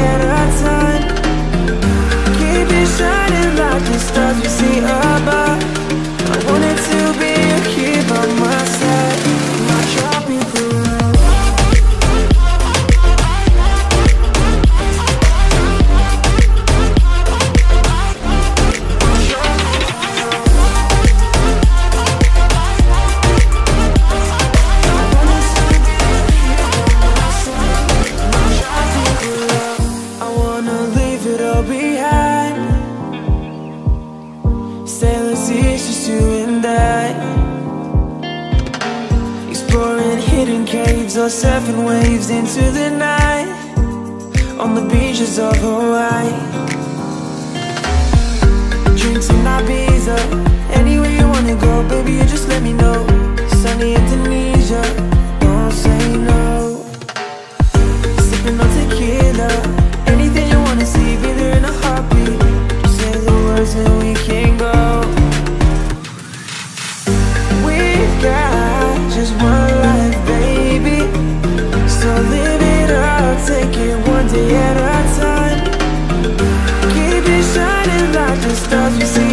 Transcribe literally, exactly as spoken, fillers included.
at a time. Keep it shining like the stars we see above. I wanted to be here by my side, my tropical love. Or surfing waves into the night on the beaches of Hawaii. Drinks in Ibiza, anywhere you wanna go, baby, you just let me know. Sunny Indonesia, don't say no. Sipping on tequila, anything you wanna see, be there in a heartbeat. Just say the words and we can go. We've got just one life, baby, so live it up, take it one day at a time. Keep it shining like the stars we see